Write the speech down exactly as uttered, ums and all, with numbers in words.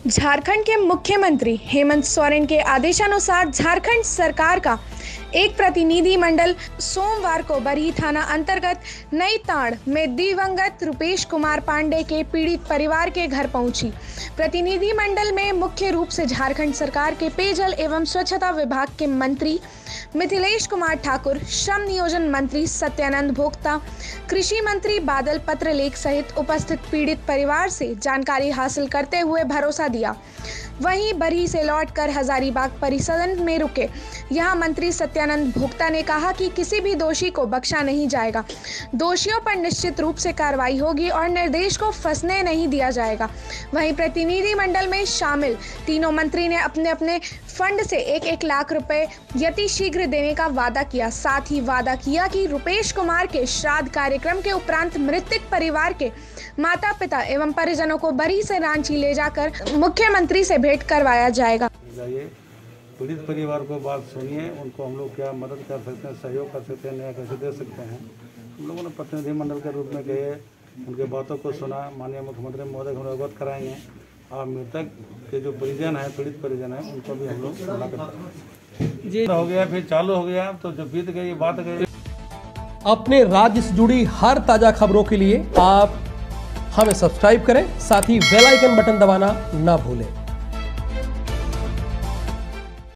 झारखंड के मुख्यमंत्री हेमंत सोरेन के आदेशानुसार झारखंड सरकार का एक प्रतिनिधि मंडल सोमवार को बरही थाना अंतर्गत नई ताड़ में दिवंगत रुपेश कुमार पांडे के पीड़ित परिवार के घर पहुंची। प्रतिनिधि मंडल में मुख्य रूप से झारखंड सरकार के पेयजल एवं स्वच्छता विभाग के मंत्री मिथिलेश कुमार ठाकुर, श्रम नियोजन मंत्री सत्यानंद भोक्ता, कृषि मंत्री बादल पत्रलेख सहित उपस्थित पीड़ित परिवार से जानकारी हासिल करते हुए भरोसा दिया। वहीं बरही से लौटकर हजारीबाग परिसदन में रुके यहां मंत्री सत्यानंद भोक्ता ने कहा कि किसी भी दोषी को बख्शा नहीं जाएगा। दोषियों पर निश्चित रूप से कार्रवाई होगी और निर्देश को फंसने नहीं दिया जाएगा। वहीं प्रतिनिधि मंडल में शामिल तीनों मंत्री ने अपने अपने फंड से एक एक लाख रुपए यति शीघ्र देने का वादा किया। साथ ही वादा किया कि रुपेश कुमार के श्राद्ध कार्यक्रम के उपरांत मृतक परिवार के माता पिता एवं परिजनों को बरही से रांची ले जाकर मुख्यमंत्री से भेंट करवाया जाएगा। पीड़ित परिवार को बात सुनिए, उनको हम लोग क्या मदद कर सकते हैं, सहयोग कर सकते हैं, न्याय कैसे दे सकते हैं। हम लोगों ने प्रतिनिधि मंडल के रूप में गए, उनके बातों को सुना। माननीय मुख्यमंत्री महोदय को अवगत कराएंगे और मृतक के जो परिजन है, पीड़ित परिजन है, उनको भी हम लोग जी हो गया, फिर चालू हो गया, तो जो बीत गई बात गई। अपने राज्य से जुड़ी हर ताजा खबरों के लिए आप हमें सब्सक्राइब करें, साथ ही बेल आइकन बटन दबाना ना भूलें।